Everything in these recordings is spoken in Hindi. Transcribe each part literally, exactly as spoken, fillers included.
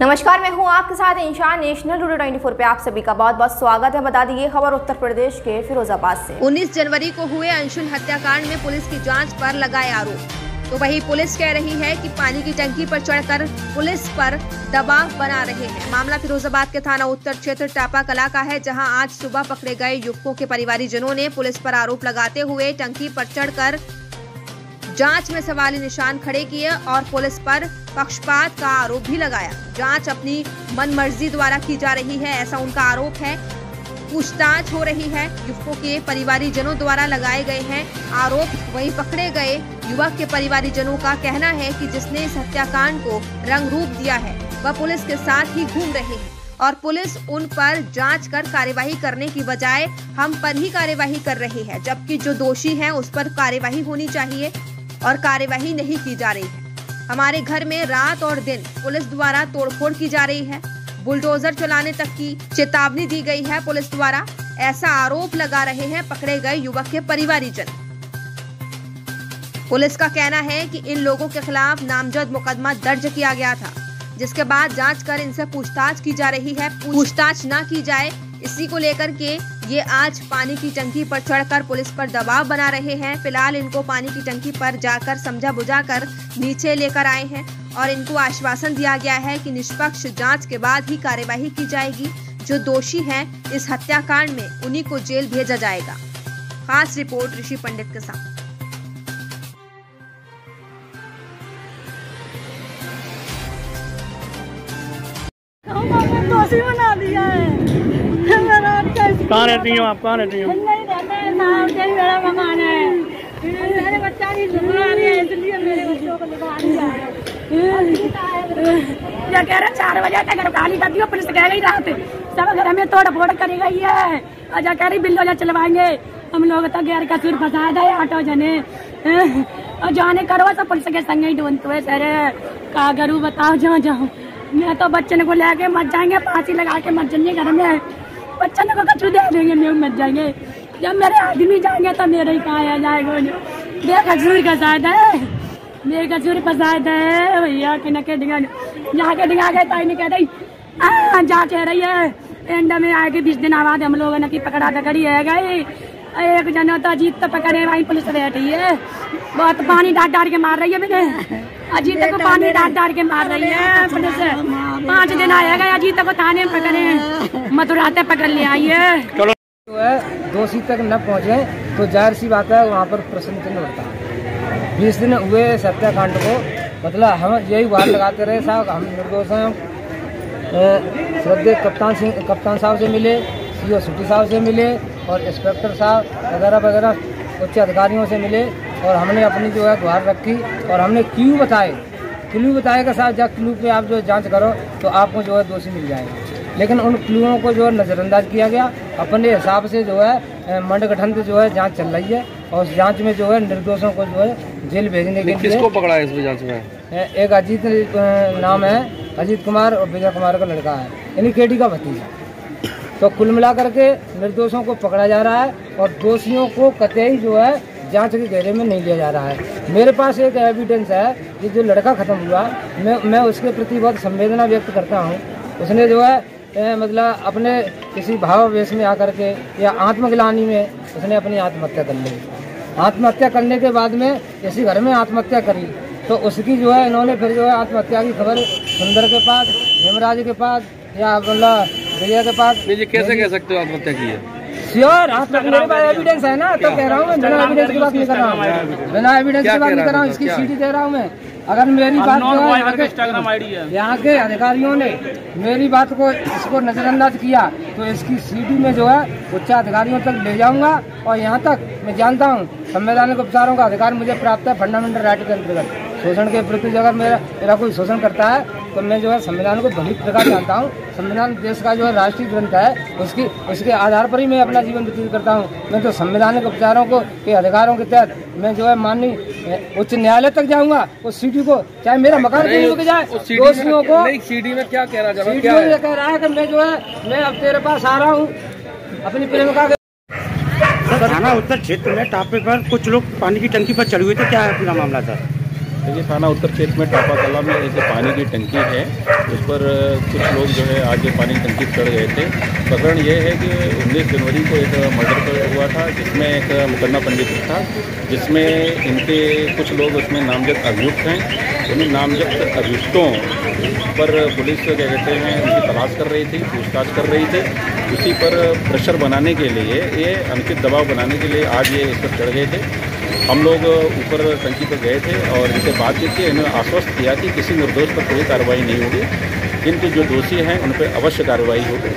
नमस्कार, मैं हूं आपके साथ इंशान। नेशनल टुडे चौबीस पे आप सभी का बहुत बहुत स्वागत है। बता दी ये खबर उत्तर प्रदेश के फिरोजाबाद से। उन्नीस जनवरी को हुए अंशुल हत्याकांड में पुलिस की जांच पर लगाए आरोप। तो वही पुलिस कह रही है कि पानी की टंकी पर चढ़कर पुलिस पर दबाव बना रहे हैं। मामला फिरोजाबाद के थाना उत्तर क्षेत्र टापा कला का है, जहां आज सुबह पकड़े गए युवकों के परिवारीजनों ने पुलिस पर आरोप लगाते हुए टंकी पर चढ़कर जांच में सवाली निशान खड़े किए और पुलिस पर पक्षपात का आरोप भी लगाया। जांच अपनी मनमर्जी द्वारा की जा रही है, ऐसा उनका आरोप है। पूछताछ हो रही है। युवकों के परिवारीजनों द्वारा लगाए गए हैं आरोप। वहीं पकड़े गए युवक के परिवारीजनों का कहना है कि जिसने इस हत्याकांड को रंग रूप दिया है वह पुलिस के साथ ही घूम रहे हैं और पुलिस उन पर जांच कर कार्यवाही करने की बजाय हम पर ही कार्यवाही कर रही है, जबकि जो दोषी हैं उस पर कार्यवाही होनी चाहिए और कार्यवाही नहीं की जा रही है। हमारे घर में रात और दिन पुलिस द्वारा तोड़फोड़ की जा रही है, बुलडोजर चलाने तक की चेतावनी दी गई है पुलिस द्वारा, ऐसा आरोप लगा रहे हैं पकड़े गए युवक के परिवारीजन। पुलिस का कहना है कि इन लोगों के खिलाफ नामजद मुकदमा दर्ज किया गया था, जिसके बाद जांच कर इनसे पूछताछ की जा रही है। पूछताछ न की जाए, इसी को लेकर के ये आज पानी की टंकी पर चढ़कर पुलिस पर दबाव बना रहे हैं। फिलहाल इनको पानी की टंकी पर जाकर समझा बुझाकर नीचे लेकर आए हैं और इनको आश्वासन दिया गया है कि निष्पक्ष जांच के बाद ही कार्यवाही की जाएगी। जो दोषी हैं इस हत्याकांड में उन्हीं को जेल भेजा जाएगा। खास रिपोर्ट ऋषि पंडित के साथ। दोषी बना दिया है। कहाँ रहती हो आप? कहाँ रहती हो? नहीं रहते हैं साहब, यही मेरा मकान है। मेरे बच्चा की सुना रही है, इसलिए मेरे बच्चों को लिखा दिया है। क्या कह रहे चार बजे तक खाली कर दियो, पुलिस कह गई रात सब घर हमें तोड़ फोड़ करी गई है। अजा कह रही बिल्डोजर चलवाएंगे हम लोग, तो गैर का सिर फंसा दे ऑटो जने और जाने करो तो पुलिस के संग ही ढूंढते हुए सर का करूँ बताओ। जाओ जाओ, मैं तो बच्चन को लेके मर जाएंगे, फांसी लगा के मर जाएंगे घर में, बच्चन को कचू दे देंगे, लोग मर जाएंगे। जब मेरे आदमी जाएंगे तो मेरे ही कहा जाएगा। मेरे कसूर का शायद है, मेरे कसूर फसाद है भैया कि न के डिगा जाके डिगा गए ताई ने कह रही जा कह रही है एंड में आएगी बीस दिन बाद हम लोगों ने की पकड़ा पकड़ी है गई। एक जना तो अजीत तो पकड़े भाई, पुलिस बैठी है बहुत पानी डांट डांट के मार रही है। मैंने अजीत को पानी डांट डांट के मार रही है पुलिस। पाँच दिन आया गया, अजीत को थाने में पकड़े, मथुराते पकड़ ले आई है। जो है दोषी तक न पहुँचे तो जाहिर सी बात है वहाँ पर प्रश्न चिन्ह उठता है। बीस दिन हुए हत्याकांड को, मतलब हम यही बात लगाते रहे साहब हम निर्दोष हैं। श्रद्धेय कप्तान सिंह कप्तान साहब से मिले, सीओ सिटी साहब से मिले और इंस्पेक्टर साहब वगैरह वगैरह उच्च अधिकारियों से मिले और हमने अपनी जो है गुहार रखी और हमने क्यों बताए क्लू बताएगा साहब, जब क्लू पे आप जो जांच करो तो आपको जो है दोषी मिल जाएगा। लेकिन उन क्लूओं को जो है नज़रअंदाज किया गया। अपने हिसाब से जो है मंड गठन से जो है जांच चल रही है और उस जांच में जो है निर्दोषों को जो है जेल भेजने के लिए किसको पकड़ा है इस जांच में? एक अजीत नाम है, अजीत कुमार और विजय कुमार का लड़का है, यानी केडी का भतीजा। तो कुल मिलाकर के निर्दोषों को पकड़ा जा रहा है और दोषियों को कतई जो है जांच के घेरे में नहीं लिया जा रहा है। मेरे पास एक एविडेंस है कि जो लड़का खत्म हुआ, मैं मैं उसके प्रति बहुत संवेदना व्यक्त करता हूँ। उसने जो है ए, मतलब अपने किसी भावावेश में आकर के या आत्मग्लानि में उसने अपनी आत्महत्या कर ली। आत्महत्या करने के बाद में इसी घर में आत्महत्या करी तो उसकी जो है इन्होंने फिर जो है आत्महत्या की खबर सुंदर के पास, हेमराज के पास या मतलब विजय के पास। कैसे कह सकते हो आत्महत्या की है? श्योर, आप मेरे पास एविडेंस है ना, तो कह रहा हूँ मैं, बिना एविडेंस की बात नहीं कर रहा हूँ, बिना एविडेंस की बात नहीं कर रहा हूँ, इसकी सीडी दे रहा हूँ मैं। अगर मेरी बात यहाँ के अधिकारियों ने मेरी बात को इसको नजरअंदाज किया तो इसकी सीडी में जो है उच्च अधिकारियों तक ले जाऊंगा और यहाँ तक मैं जानता हूँ संवैधानिक उपचारों का अधिकार मुझे प्राप्त है फंडामेंटल राइट के अंतर्गत। शोषण के प्रति अगर मेरा मेरा कोई शोषण करता है तो मैं जो है संविधान को भली प्रकार जानता हूँ। संविधान देश का जो है राष्ट्रीय ग्रंथ है, उसकी उसके आधार पर ही मैं अपना जीवन व्यतीत करता हूँ। मैं तो संवैधानिक उपचारों को के अधिकारों के तहत मैं जो है माननीय उच्च न्यायालय तक जाऊँगा। उस सीडी को चाहे मेरा मकान कहीं रुक जाए, दोषियों को सीडी में क्या कह रहा है? सीडी में कह रहा है कि मैं जो है मैं अब तेरे पास आ रहा हूँ अपनी प्रेमिका के। थाना उत्तर क्षेत्र में टापे पर कुछ लोग पानी की टंकी पर चढ़े हुए थे, क्या है पूरा मामला सर? देखिए थाना उत्तर क्षेत्र में टापा कला में एक पानी की टंकी है, उस पर कुछ लोग जो है आज पानी की टंकी चढ़ गए थे। प्रकरण ये है कि उन्नीस जनवरी को एक मर्डर हुआ था, जिसमें एक मुकदमा पंजीकृत था, जिसमें इनके कुछ लोग उसमें नामजद अभियुक्त हैं। उन नामजद अभियुक्तों पर पुलिस क्या कहते हैं उनकी तलाश कर रही थी, पूछताछ कर रही थी। उसी पर प्रेशर बनाने के लिए, ये अनुचित दबाव बनाने के लिए आज ये इस पर चढ़ गए थे। हम लोग ऊपर टंकी पर गए थे और इनसे बातचीत की, इन्होंने आश्वस्त किया कि किसी निर्दोष पर कोई कार्रवाई नहीं होगी, किंतु जो दोषी हैं उन पर अवश्य कार्रवाई होगी।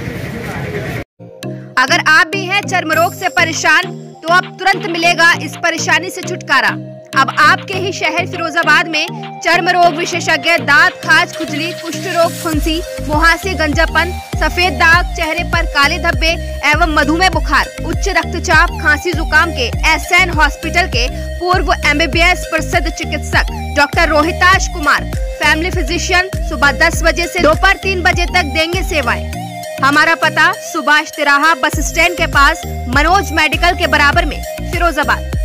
अगर आप भी हैं चर्म रोग से परेशान तो अब तुरंत मिलेगा इस परेशानी से छुटकारा। अब आपके ही शहर फिरोजाबाद में चर्म रोग विशेषज्ञ दांत, खाज, खुजली, कुष्ठ रोग, फुंसी, मुहासे, गंजापन, सफेद दाग, चेहरे पर काले धब्बे एवं मधुमेह बुखार, उच्च रक्तचाप, खांसी, जुकाम के एसएन हॉस्पिटल के पूर्व एमबीबीएस प्रसिद्ध चिकित्सक doctor Rohitash Kumar, family physician, सुबह दस बजे से दोपहर तीन बजे तक देंगे सेवाएं। हमारा पता सुभाष तिराहा बस स्टैंड के पास, मनोज मेडिकल के बराबर में, फिरोजाबाद।